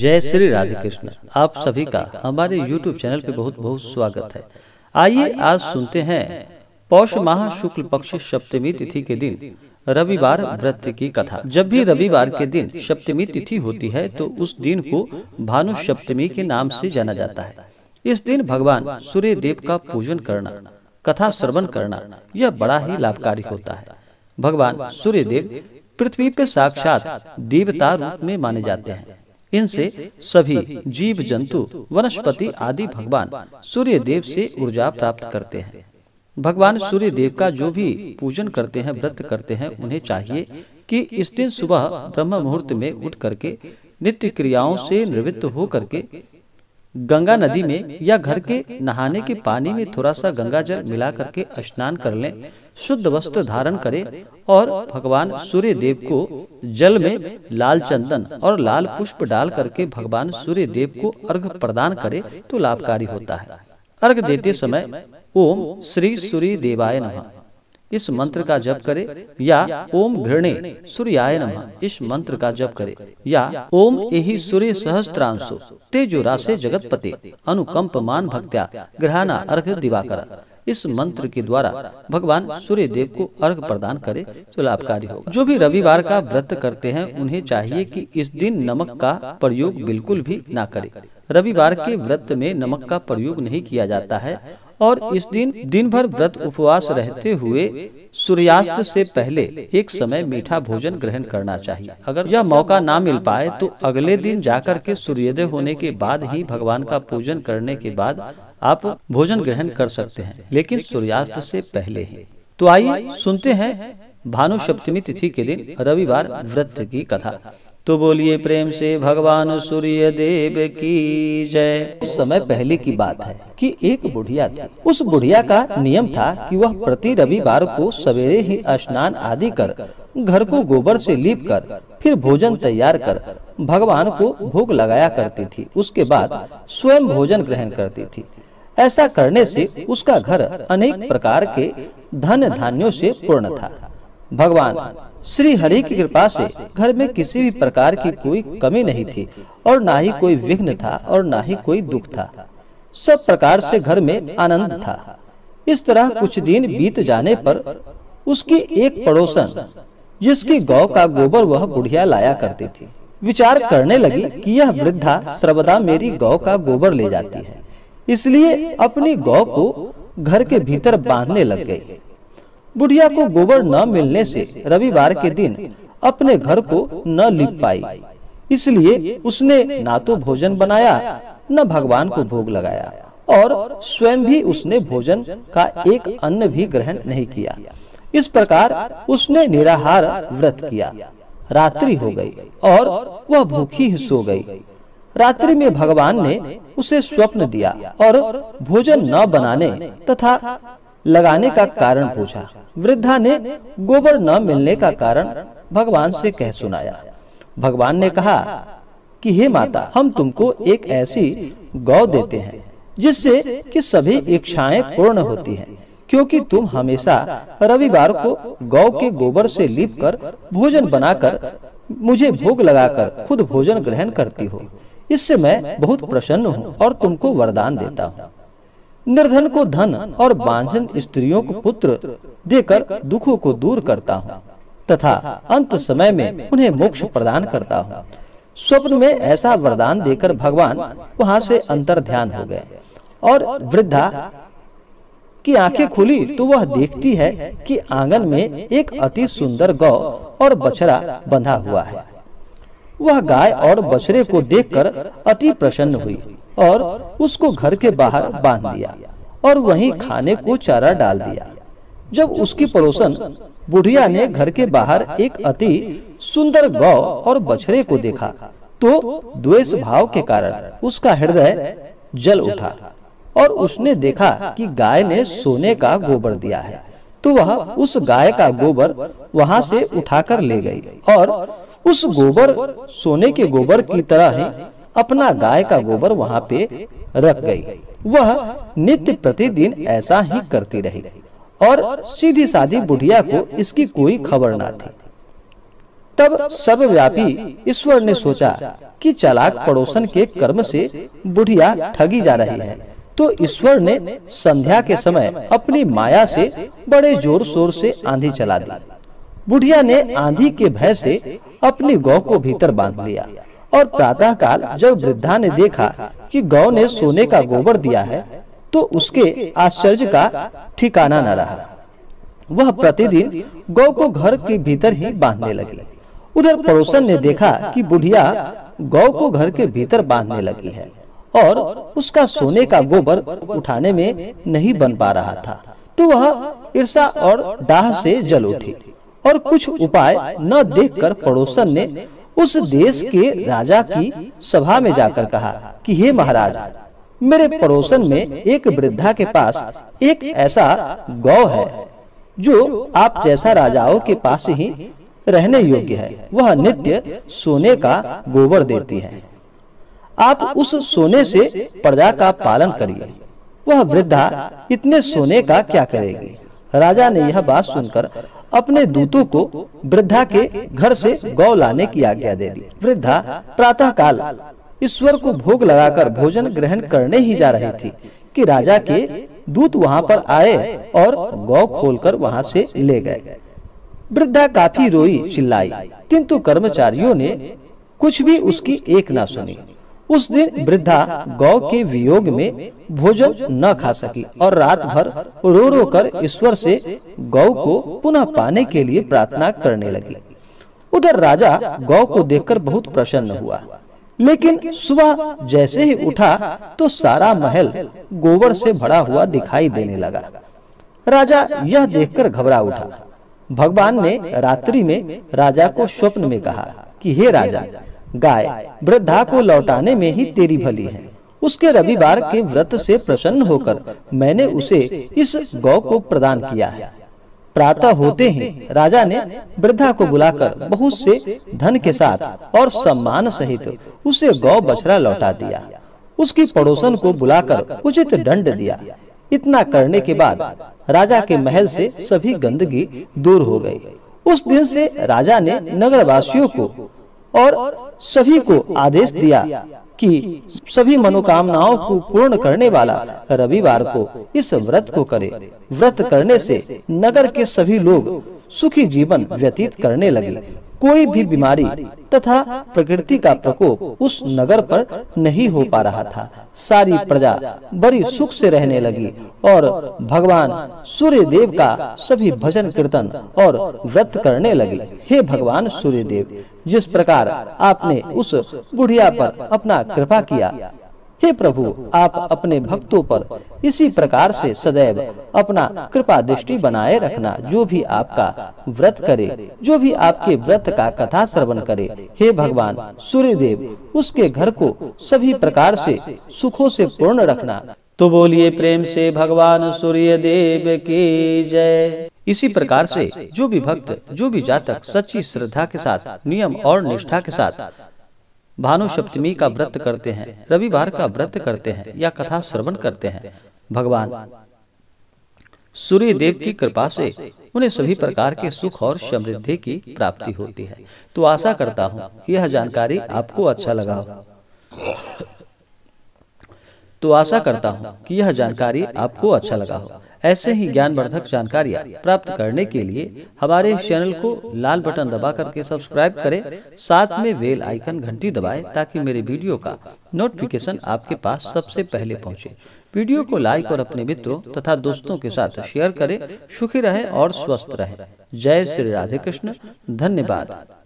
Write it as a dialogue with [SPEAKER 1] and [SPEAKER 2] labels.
[SPEAKER 1] जय श्री राधे कृष्ण। आप सभी का हमारे YouTube चैनल पे बहुत बहुत स्वागत है। आइए आज सुनते हैं पौष माह शुक्ल पक्ष सप्तमी तिथि के दिन रविवार व्रत की कथा। जब भी रविवार के दिन सप्तमी तिथि होती है तो उस दिन को भानु सप्तमी के नाम से जाना जाता है। इस दिन भगवान सूर्य देव का पूजन करना, कथा श्रवण करना यह बड़ा ही लाभकारी होता है। भगवान सूर्य देव पृथ्वी पे साक्षात देवता रूप में माने जाते हैं। इनसे सभी जीव जंतु वनस्पति आदि भगवान सूर्य देव से ऊर्जा प्राप्त करते हैं। भगवान सूर्य देव का जो भी पूजन करते हैं, व्रत करते हैं, उन्हें चाहिए कि इस दिन सुबह ब्रह्म मुहूर्त में उठ करके नित्य क्रियाओं से निवृत्त हो करके गंगा नदी में या घर के नहाने के पानी में थोड़ा सा गंगा जल मिला करके स्नान कर लें, शुद्ध वस्त्र धारण करें और भगवान सूर्य देव को जल में लाल चंदन और लाल पुष्प डाल करके भगवान सूर्य देव को अर्घ प्रदान करें तो लाभकारी होता है। अर्घ देते समय ओम श्री सूर्य देवाय नमः इस मंत्र का जप करे या ओम घृणे सूर्याय नमः इस मंत्र का जप करे या ओम एहि सूर्य सहस्त्रांशो तेजोरासे जगतपते अनुकंपमान भक्त्या ग्रहाना अर्घ दिवाकर इस मंत्र के द्वारा भगवान सूर्य देव को अर्घ प्रदान करे तो लाभकारी होगा। जो भी रविवार का व्रत करते हैं उन्हें चाहिए कि इस दिन नमक का प्रयोग बिल्कुल भी ना करें। रविवार के व्रत में नमक का प्रयोग नहीं किया जाता है और इस दिन भर व्रत उपवास रहते हुए सूर्यास्त से पहले एक समय मीठा भोजन ग्रहण करना चाहिए। अगर यह मौका ना मिल पाए तो अगले दिन जाकर के सूर्योदय होने के बाद ही भगवान का पूजन करने के बाद आप भोजन ग्रहण कर सकते हैं, लेकिन सूर्यास्त से पहले ही। तो आइए सुनते हैं भानु सप्तमी तिथि के दिन रविवार व्रत की कथा। तो बोलिए प्रेम से भगवान सूर्य देव की जय। उस समय पहले की बात है कि एक बुढ़िया थी। उस बुढ़िया का नियम था कि वह प्रति रविवार को सवेरे ही स्नान आदि कर घर को गोबर से लीप कर फिर भोजन तैयार कर भगवान को भोग लगाया करती थी। उसके बाद स्वयं भोजन ग्रहण करती थी। ऐसा करने से उसका घर अनेक प्रकार के धन धान्यों से पूर्ण था। भगवान श्री हरि की कृपा से घर में किसी भी प्रकार की कोई कमी नहीं थी और ना ही कोई विघ्न था और ना ही कोई दुख था। सब प्रकार से घर में आनंद था। इस तरह कुछ दिन बीत जाने पर उसकी एक पड़ोसन जिसकी गौ का गोबर वह बुढ़िया लाया करती थी, विचार करने लगी कि यह वृद्धा सर्वदा मेरी गौ का गोबर ले जाती है, इसलिए अपनी गौ को घर के भीतर बांधने लग गई। बुढ़िया को गोबर न मिलने से रविवार के दिन अपने घर को न लीप पाई, इसलिए उसने ना तो भोजन बनाया न भगवान को भोग लगाया और स्वयं भी उसने भोजन का एक अन्न भी ग्रहण नहीं किया। इस प्रकार उसने निराहार व्रत किया। रात्रि हो गई और वह भूखी ही सो गई। रात्रि में भगवान ने उसे स्वप्न दिया और भोजन न बनाने तथा लगाने का कारण पूछा। वृद्धा ने गोबर न मिलने का कारण भगवान से कह सुनाया। भगवान ने कहा कि हे माता, हम तुमको एक ऐसी गौ देते हैं जिससे कि सभी इच्छाएं पूर्ण होती हैं, क्योंकि तुम हमेशा रविवार को गौ के गोबर से लीप कर भोजन बनाकर मुझे भोग लगाकर खुद भोजन ग्रहण करती हो। इससे मैं बहुत प्रसन्न हूँ और तुमको वरदान देता हूँ। निर्धन को धन और बांझन स्त्रियों को पुत्र देकर दुखों को दूर करता हूँ तथा अंत समय में उन्हें मोक्ष प्रदान करता हूँ। स्वप्न में ऐसा वरदान देकर भगवान वहां से अंतर ध्यान हो गए और वृद्धा की आंखें खुली तो वह देखती है कि आंगन में एक अति सुंदर गौ और बछड़ा बंधा हुआ है। वह गाय और बछड़े को देखकर अति प्रसन्न हुई और उसको घर के बाहर बांध दिया और वहीं खाने को चारा डाल दिया। जब उसकी पड़ोसन बुढ़िया ने घर के बाहर एक अति सुंदर गौ और बछड़े को देखा तो द्वेष भाव के कारण उसका हृदय जल उठा और उसने देखा कि गाय ने सोने का गोबर दिया है, तो वह उस गाय का गोबर वहां से उठाकर ले गई और उस गोबर सोने के गोबर की तरह ही अपना गाय का गोबर वहां पे रख गई। वह नित्य प्रतिदिन ऐसा ही करती रही और सीधी सादी बुढ़िया को इसकी कोई खबर ना थी। तब सर्वव्यापी ईश्वर ने सोचा कि चालाक पड़ोसन के कर्म से बुढ़िया ठगी जा रही है, तो ईश्वर ने संध्या के समय अपनी माया से बड़े जोर शोर से आंधी चला दी। बुढ़िया ने आंधी के भय से अपनी गौ को भीतर बांध लिया और प्रातः काल जब वृद्धा ने देखा कि गौ ने सोने का गोबर दिया है, तो उसके आश्चर्य का ठिकाना न रहा। वह प्रतिदिन गौ को घर के भीतर ही बांधने लगी। उधर पड़ोसन ने देखा कि बुढ़िया गौ को घर के भीतर बांधने लगी है और उसका सोने का गोबर उठाने में नहीं बन पा रहा था, तो वह ईर्ष्या और डाह से जल उठी और कुछ उपाय न देखकर पड़ोसन ने उस देश के राजा की सभा में जाकर कहा कि हे महाराज, मेरे पड़ोसन में एक वृद्धा के पास एक ऐसा गौ है जो आप जैसा राजाओं के पास ही रहने योग्य है। वह नित्य सोने का गोबर देती है। आप उस सोने से प्रजा का पालन करिए। वह वृद्धा इतने सोने का क्या करेगी? राजा ने यह बात सुनकर अपने दूतों को वृद्धा के घर से गौ लाने की आज्ञा दे दी। वृद्धा प्रातः काल ईश्वर को भोग लगाकर भोजन ग्रहण करने ही जा रही थी कि राजा के दूत वहां पर आए और गौ खोलकर वहां से ले गए। वृद्धा काफी रोई चिल्लाई, किंतु कर्मचारियों ने कुछ भी उसकी एक ना सुनी। उस दिन वृद्धा गौ के वियोग में भोजन न खा सकी और रात भर रो रो कर ईश्वर से गौ को पुनः पाने के लिए प्रार्थना करने लगी। उधर राजा गौ को देखकर बहुत प्रसन्न हुआ, लेकिन सुबह जैसे ही उठा तो सारा महल गोबर से भरा हुआ दिखाई देने लगा। राजा यह देखकर घबरा उठा। भगवान ने रात्रि में राजा को स्वप्न में कहा कि हे राजा, गाय वृद्धा को लौटाने में ही तेरी भली है। उसके रविवार के व्रत से प्रसन्न होकर मैंने उसे इस गौ को प्रदान किया है। प्रातः होते ही राजा ने वृद्धा को बुलाकर बहुत से धन के साथ और सम्मान सहित उसे गौ बछड़ा लौटा दिया। उसकी पड़ोसन को बुलाकर उचित दंड दिया। इतना करने के बाद राजा के महल से सभी गंदगी दूर हो गई। उस दिन से राजा ने नगरवासियों को और सभी को आदेश दिया कि सभी मनोकामनाओं को पूर्ण करने वाला रविवार को इस व्रत को करे। व्रत करने से नगर के सभी लोग सुखी जीवन व्यतीत करने लगे। कोई भी बीमारी तथा प्रकृति का प्रकोप उस नगर पर नहीं हो पा रहा था। सारी प्रजा बड़ी सुख से रहने लगी और भगवान सूर्य देव का सभी भजन कीर्तन और व्रत करने लगे। हे भगवान सूर्य देव, जिस प्रकार आपने उस बुढ़िया पर अपना कृपा किया, हे प्रभु, आप अपने भक्तों पर इसी प्रकार से सदैव अपना कृपा दृष्टि बनाए रखना। जो भी आपका व्रत करे, जो भी आपके व्रत का कथा श्रवण करे, हे भगवान सूर्य देव, उसके घर को सभी प्रकार से सुखों से पूर्ण रखना। तो बोलिए प्रेम से भगवान सूर्य देव की जय। इसी प्रकार से जो भी भक्त, जो भी जातक सच्ची श्रद्धा के साथ, नियम और निष्ठा के साथ भानु सप्तमी का व्रत करते हैं, रविवार का व्रत करते हैं या कथा श्रवण करते हैं, भगवान सूर्य देव की कृपा से उन्हें सभी प्रकार के सुख और समृद्धि की प्राप्ति होती है। तो आशा करता हूँ कि यह जानकारी आपको अच्छा लगा हो। ऐसे ही ज्ञानवर्धक जानकारियाँ प्राप्त करने के लिए हमारे इस चैनल को लाल बटन दबा करके सब्सक्राइब करें, साथ में बेल आइकन घंटी दबाएं ताकि मेरे वीडियो का नोटिफिकेशन आपके पास सबसे पहले पहुंचे। वीडियो को लाइक और अपने मित्रों तथा दोस्तों के साथ शेयर करें। सुखी रहें और स्वस्थ रहें। जय श्री राधे कृष्ण। धन्यवाद।